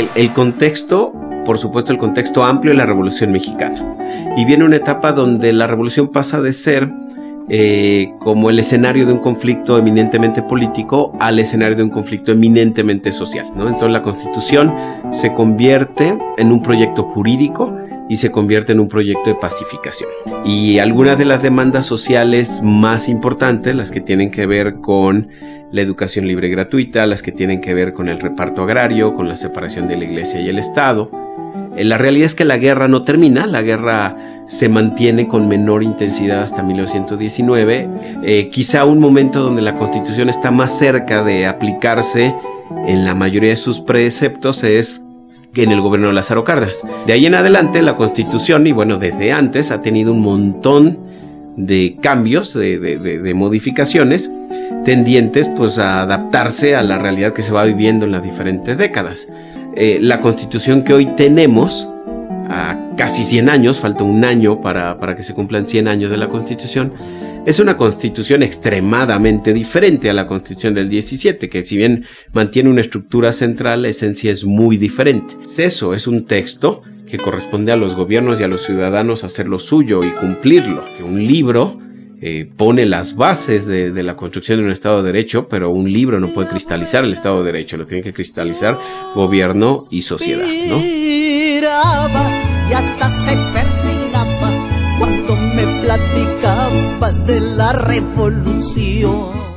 el contexto, por supuesto, el contexto amplio de la Revolución Mexicana. Y viene una etapa donde la revolución pasa de ser como el escenario de un conflicto eminentemente político al escenario de un conflicto eminentemente social, ¿no? Entonces la Constitución se convierte en un proyecto jurídico y se convierte en un proyecto de pacificación. Y algunas de las demandas sociales más importantes, las que tienen que ver con la educación libre y gratuita, las que tienen que ver con el reparto agrario, con la separación de la Iglesia y el Estado. La realidad es que la guerra no termina, la guerra se mantiene con menor intensidad hasta 1919, quizá un momento donde la Constitución está más cerca de aplicarse en la mayoría de sus preceptos es en el gobierno de Lázaro Cárdenas. De ahí en adelante la Constitución, y bueno, desde antes, ha tenido un montón de cambios, de modificaciones tendientes pues a adaptarse a la realidad que se va viviendo en las diferentes décadas. La Constitución que hoy tenemos, a casi 100 años, falta un año para que se cumplan 100 años de la Constitución, es una Constitución extremadamente diferente a la Constitución del 17, que si bien mantiene una estructura central, la esencia es muy diferente. Eso es un texto que corresponde a los gobiernos y a los ciudadanos hacer lo suyo y cumplirlo. Un libro pone las bases de la construcción de un Estado de Derecho, pero un libro no puede cristalizar el Estado de Derecho, lo tiene que cristalizar gobierno y sociedad, ¿no? Y hasta se persignaba cuando me platicaba de la revolución.